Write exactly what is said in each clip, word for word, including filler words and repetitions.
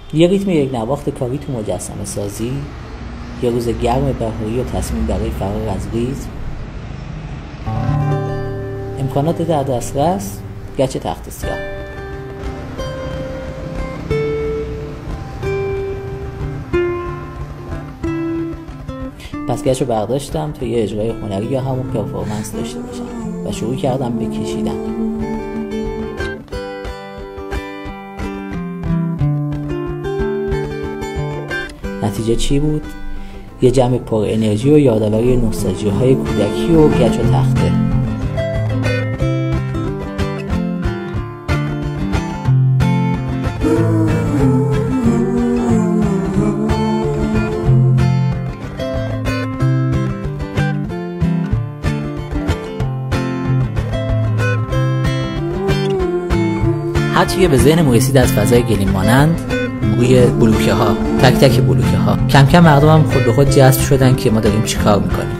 یه ریتم یک نواخت کاری تو مجسمه سازی، یه روز گرم بهاری و تصمیم برای فرار از ریتم، امکانات در دسترس، گچ تخت سیاه. پس گچ رو برداشتم تا یه اجرای هنری یا همون پرفورمنس داشته باشم و شروع کردم به کشیدن. نتیجه چی بود؟ یه جمع پر انرژی و یادآوری نوستالژی های کودکی و گچ و تخته. حتی یه به ذهنم رسید از فضای گلیم مانند روی بلوکه ها، تک تک بلوکه ها. کم کم مردم هم خود به خود جذب شدن که ما داریم چی کار میکنیم.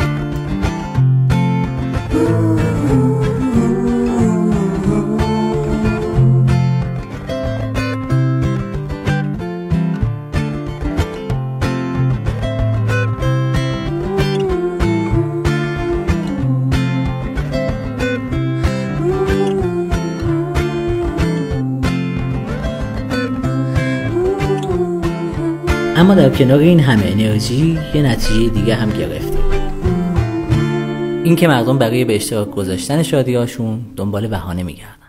اما در کنار این همه انرژی یه نتیجه دیگه هم گرفتیم، این که مردم برای به اشتراک گذاشتن شادی‌هاشون دنبال بهانه میگردن.